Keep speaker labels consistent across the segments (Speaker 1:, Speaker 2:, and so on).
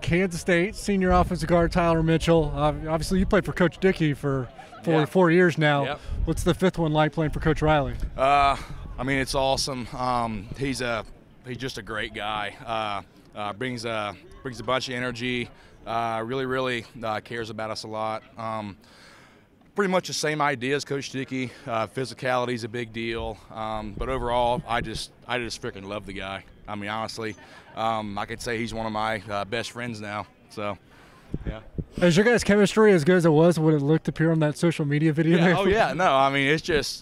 Speaker 1: Kansas State, senior offensive guard Tyler Mitchell. Obviously, you played for Coach Dickey for 4 years now.
Speaker 2: Yep.
Speaker 1: What's the fifth one like playing for Coach Riley?
Speaker 2: I mean, it's awesome. He's just a great guy. Brings a bunch of energy. Really cares about us a lot. Pretty much the same idea as Coach Dickey. Physicality is a big deal, but overall, I just freaking love the guy. I mean, honestly, I could say he's one of my best friends now. So, yeah.
Speaker 1: Is your guys' chemistry as good as it was when it looked appear on that social media video?
Speaker 2: Yeah, oh yeah, no, I mean it's just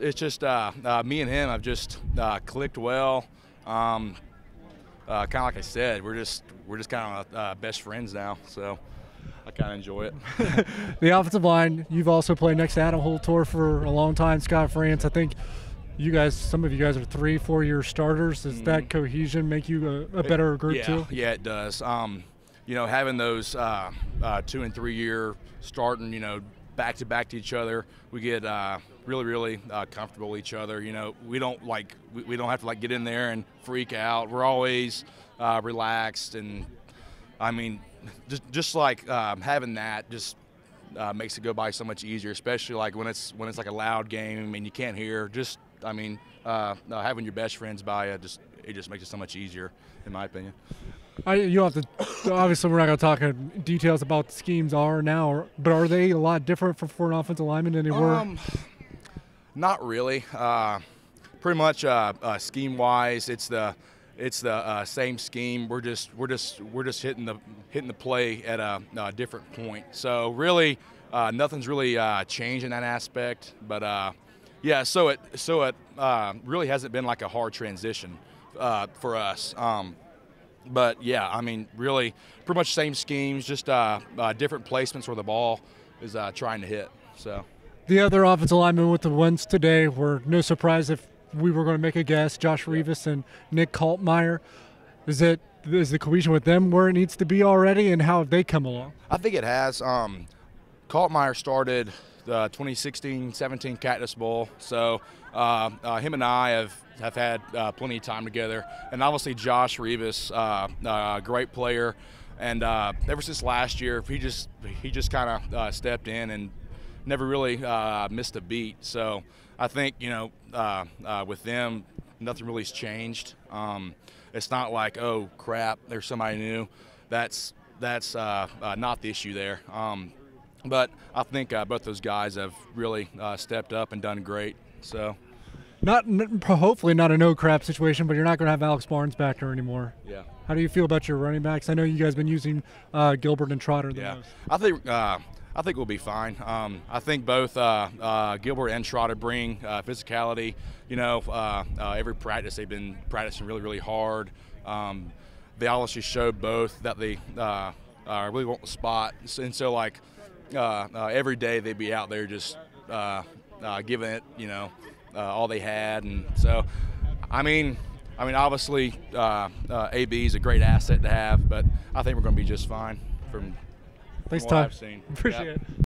Speaker 2: me and him have just clicked well. Kind of like I said, we're just kind of best friends now. So. I kind of enjoy it.
Speaker 1: The offensive line, you've also played next to Adam Holtor for a long time, Scott France. I think some of you guys are 3-4 year starters. Does that cohesion make you a better group too?
Speaker 2: Yeah, it does. Having those 2 and 3 year starting, back to back to each other, we get really comfortable with each other. We don't have to get in there and freak out. We're always relaxed, and I mean, just having that just makes it go by so much easier, especially when it's like a loud game and you can't hear. Having your best friends by it just makes it so much easier, in my opinion.
Speaker 1: You don't have to. Obviously, we're not going to talk in details about the schemes are now, but are they a lot different for an offensive lineman than they were?
Speaker 2: Not really. Pretty much scheme-wise, it's the same scheme. We're just hitting the play at a different point. So really, nothing's really changed in that aspect. But so it really hasn't been like a hard transition for us. But yeah, I mean, really, pretty much same schemes, just different placements where the ball is trying to hit. So
Speaker 1: the other offensive linemen with the wins today were no surprise if we were going to make a guess. Josh Rivas and Nick Kaltmeyer. Is the cohesion with them where it needs to be already, and how have they come along?
Speaker 2: I think it has. Kaltmeyer started the 2016-17 Cactus Bowl, so him and I have had plenty of time together. And obviously Josh Rivas, great player, and ever since last year, he just kind of stepped in and never really missed a beat. So I think with them, nothing really's changed. It's not like, oh crap, there's somebody new. That's not the issue there. But I think both those guys have really stepped up and done great. So,
Speaker 1: hopefully not a no crap situation, but you're not going to have Alex Barnes back there anymore.
Speaker 2: Yeah.
Speaker 1: How do you feel about your running backs? I know you guys have been using Gilbert and Trotter the most.
Speaker 2: I think we'll be fine. I think both Gilbert and Trotter bring physicality. Every practice they've been practicing really hard. They obviously showed both that they really want the spot, and so every day they'd be out there just giving it, all they had, and so I mean obviously AB is a great asset to have, but I think we're going to be just fine from
Speaker 1: Thanks,
Speaker 2: what
Speaker 1: Todd.
Speaker 2: I've seen.
Speaker 1: Appreciate it.